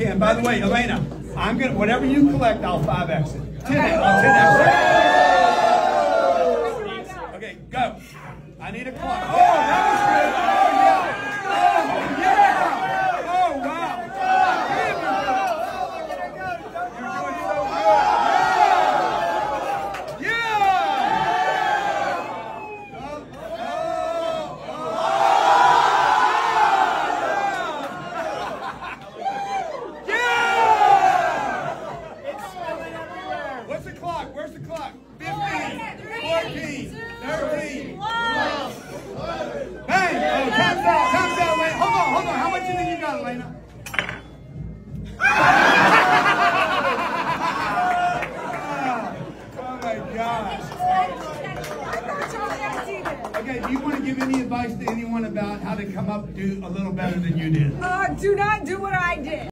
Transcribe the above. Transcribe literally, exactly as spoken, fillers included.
can. By the way, Elena, I'm gonna whatever you collect, I'll five X it. ten X. I'll ten X it. Okay, go. I need a clock. Oh, that was good. Oh yeah. Oh yeah. Oh wow. You're doing so good. Yeah. Oh, oh, oh. What's the clock? Where's the clock? fifteen, fourteen, thirteen. Hey! Oh, time's out, time's out, Elena. Hold on, hold on. How much do you think you got, Elena? Oh my gosh. Okay, do you want to give any advice to anyone about how to come up and do a little better than you did? Uh, do not do what I did.